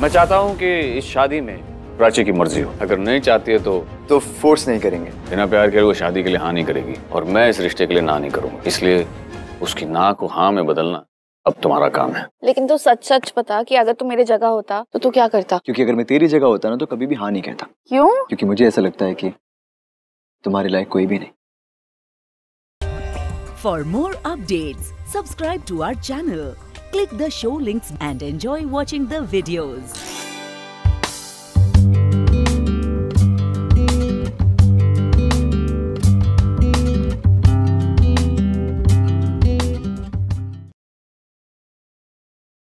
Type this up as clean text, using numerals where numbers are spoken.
मैं चाहता हूँ कि इस शादी में प्राची की मर्जी हो। अगर नहीं चाहती है तो फोर्स नहीं करेंगे। बिना प्यार के वो शादी के लिए हाँ नहीं करेगी और मैं इस रिश्ते के लिए ना नहीं करूँगा। इसलिए उसकी ना को हाँ में बदलना अब तुम्हारा काम है। लेकिन तू सच सच बता कि अगर तू मेरी जगह होता तो तू क्या करता? क्योंकि अगर मैं तेरी जगह होता ना तो कभी भी हाँ नहीं कहता। क्यों? क्योंकि मुझे ऐसा लगता है कि तुम्हारे लायक कोई भी नहीं। For more updates, subscribe to our channel, click the show links and enjoy watching the videos.